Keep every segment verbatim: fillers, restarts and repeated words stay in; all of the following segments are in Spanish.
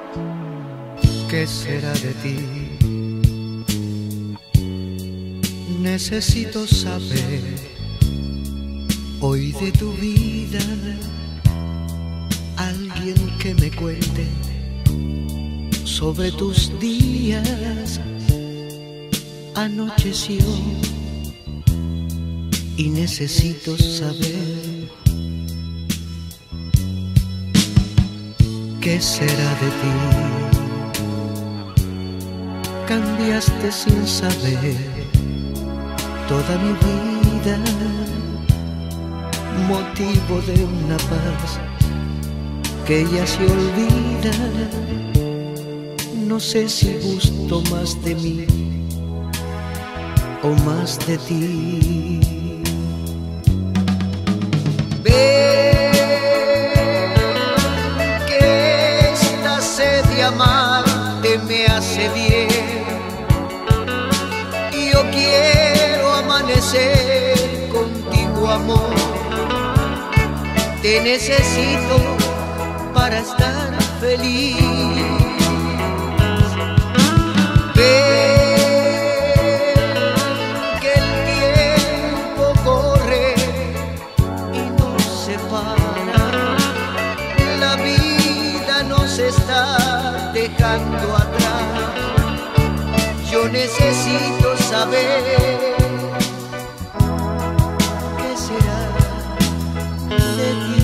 ¿Qué será de ti? Necesito saber hoy de tu vida, alguien que me cuente sobre tus días. Anocheció y necesito saber qué será de ti. Cambiaste sin saber toda mi vida, motivo de una paz que ya se olvida. No sé si gusto más de mí o más de ti. Ven, que esta sed de amarte me hace bien. Yo quiero amanecer contigo, amor. Te necesito para estar feliz. Está dejando atrás. Yo necesito saber qué será de ti.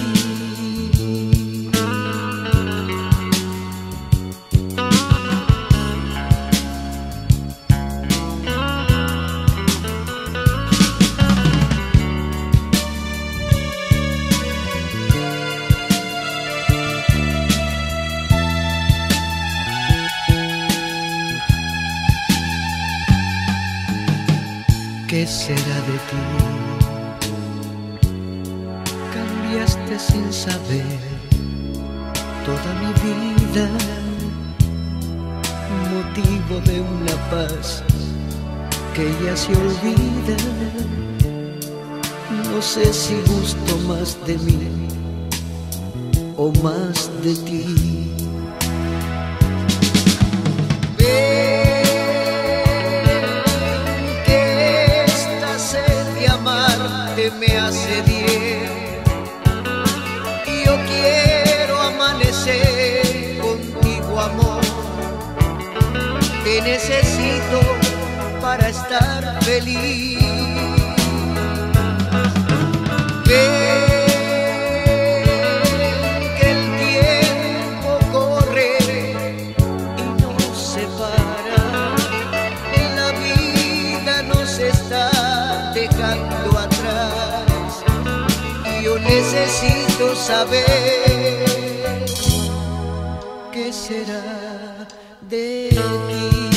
¿Qué será de ti? Cambiaste sin saber toda mi vida, motivo de una paz que ya se olvida. No sé si gusto más de mí o más de ti. Me hace bien. Yo quiero amanecer contigo, amor. Te necesito para estar feliz. Ven, que el tiempo corre y nos separa. La vida nos está dejando atrás. Yo necesito saber qué será de ti.